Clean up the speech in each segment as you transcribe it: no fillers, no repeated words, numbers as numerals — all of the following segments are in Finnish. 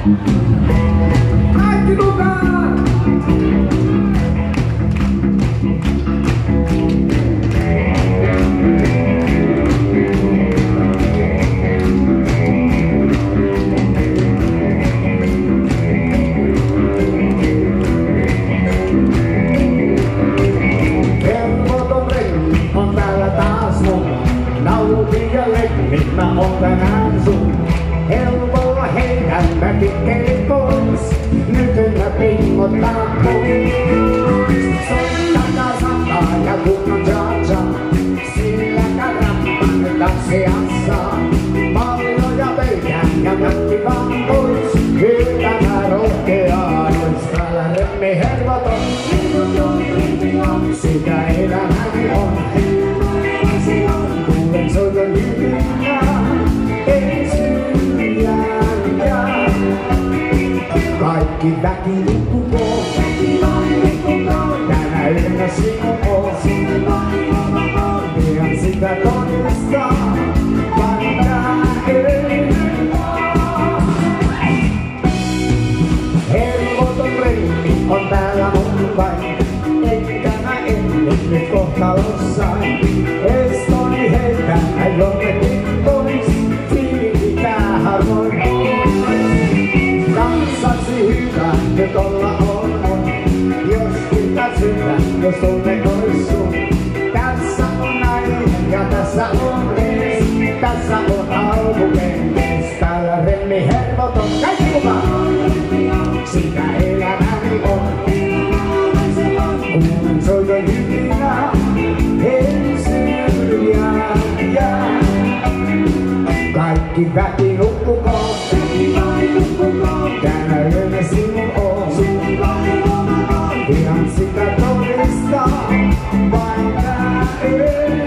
Kaikki mukaan! Helpoton renni on täällä taas mun. Nautin ja lemmit mä oon tänään sun. Helpolla heitän mä tikkeli pois. Nyt mä pingottaa pois. Soittakaa sataa ja kunnon cha-cha. Silläkään rappan tanssiassa. Paljon ja pöydän ja kaikki vaan pois. Kyllä mä rohkeaan, jos täällä remmi helpoton. Sitä elämäni on. Kuulen soiton jytinää. Ei syrjään. Kaikki väki lippukoo. Tänä yönä sinun on. Pian sitä todistaa. Vaikka ei helpoton renni on täällä mun vain. Enkä mä nyt kohtalossain. Estoni heitän jonnekin pois. Siirtää harvoin pois. Kanssasi hyvä nyt olla on. Jos pitää sydän, jos tunne ois sun. Tässä on nainen ja tässä on mies. Tässä on alkukenties. Täällä remmi helpoton. Kaikki mukaan! Sitä elämäni on. Kuulen soiton jytinää. Ei syrjään jää. Kaikki väki nukkukoon. Tänä yönä sinun on. Pian sitä todistaa. Vaikka ei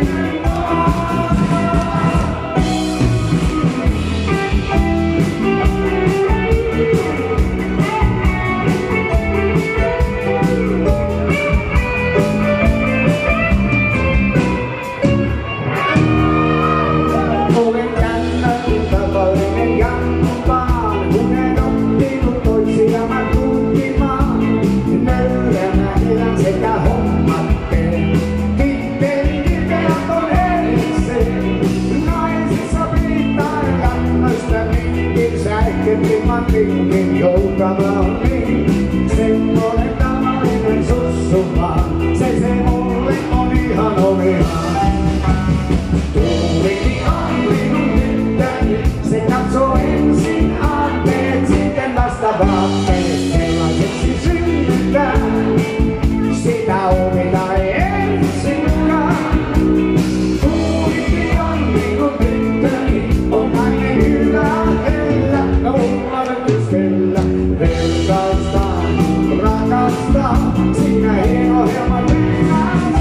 olen kännön tavallinen jankupaan. Kun en oppinut toisia mä tutkimaan. Nöyränä elän sekä hommat teen. Tittelin kirjaton erikseen. Naisissa viittaan kannoista minkin. Sähköprimman minkin joutava on niin. Semmoinen tavallinen sussu vaan. Se mulle on ihan omiaan. Tuulikin on minun tyttöni. Se katsoo ensin aatteet, sitten vasta vaatteet. Sellaiseksi synnyttää. Sitä omi tai ensinkään. Tuulikin on minun tyttöni. On nainen hyvä hellä. Ja mullainen keskellä. Vertaistaan, rakastaa. Siinä hieno helma rinnastaa.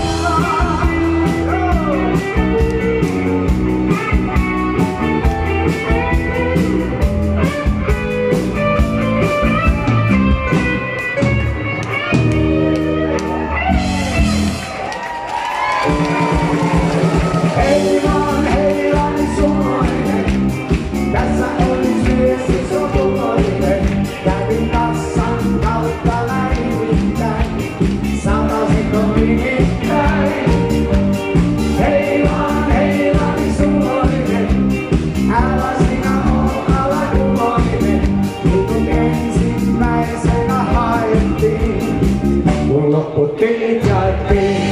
Hei vaan suomalainen, tässä olis mies iso tuloinen. Kävin kassan kautta läivittäin, satasinko nimittäin. Hei vaan suomalainen, älä sinä oo alakuloinen. Niin kun ensimmäisenä haettiin, kun lopputilit jaettiin.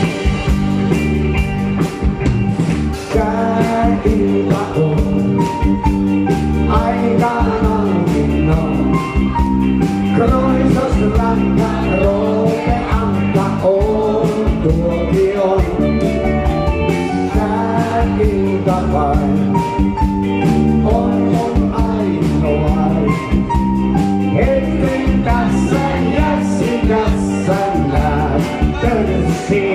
Tää ilta on aika nautinnon. Kroisos rakkaan roope anka on tuokion. Tää ilta vain on ainoa. Hetken tässä jässi tässä näet.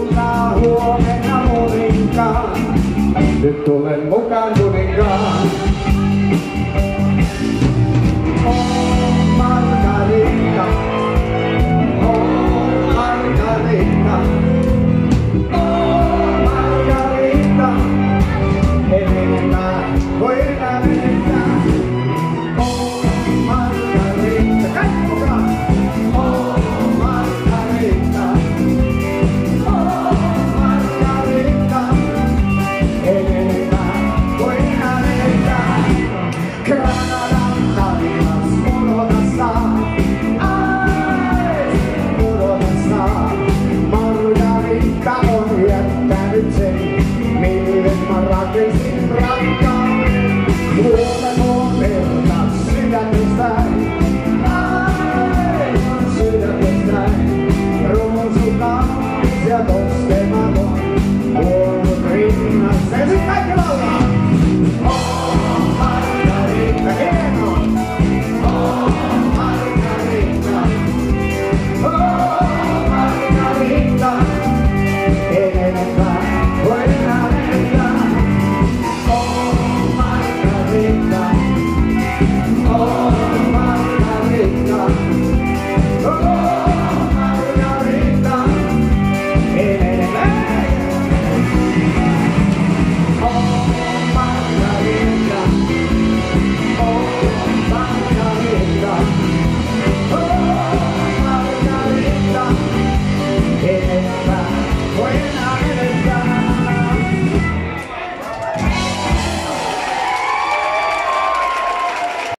Tullaan huomenna Moninkaan. Nyt tulen mukaan kuninkaan.